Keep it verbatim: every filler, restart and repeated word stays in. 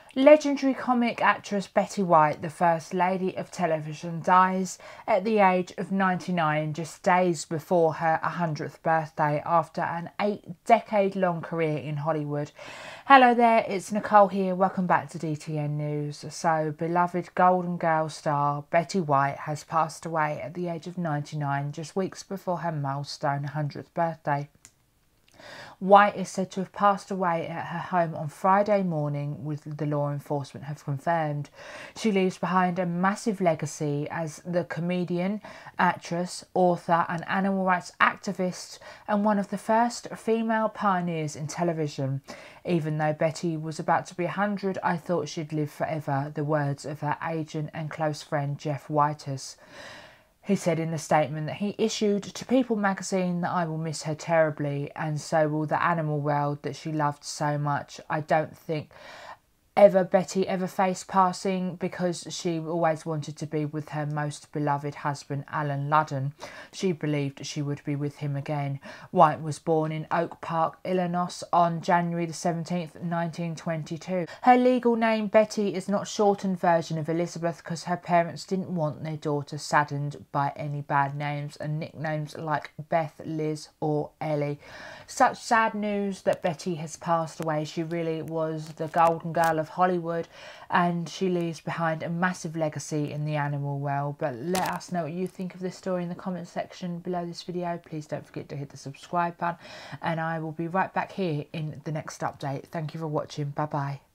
Legendary comic actress Betty White, the First Lady of Television, dies at the age of ninety-nine, just days before her one hundredth birthday after an eight-decade-long career in Hollywood. Hello there, it's Nicole here. Welcome back to D T N News. So, beloved Golden Girl star Betty White has passed away at the age of ninety-nine, just weeks before her milestone one hundredth birthday. White is said to have passed away at her home on Friday morning, with the law enforcement have confirmed. She leaves behind a massive legacy as the comedian, actress, author and animal rights activist, and one of the first female pioneers in television. Even though Betty was about to be one hundred, I thought she'd live forever, the words of her agent and close friend Jeff Whitus. He said in the statement that he issued to People magazine that I will miss her terribly, and so will the animal world that she loved so much. I don't think ever Betty ever faced passing, because she always wanted to be with her most beloved husband Alan Ludden. She believed she would be with him again. White was born in Oak Park, Illinois on January the seventeenth, nineteen twenty-two. Her legal name Betty is not a shortened version of Elizabeth, because her parents didn't want their daughter saddened by any bad names and nicknames like Beth, Liz or Ellie. Such sad news that Betty has passed away. She really was the golden girl of Hollywood, and she leaves behind a massive legacy in the animal world. But let us know what you think of this story in the comment section below this video. Please don't forget to hit the subscribe button, and I will be right back here in the next update. Thank you for watching. Bye bye.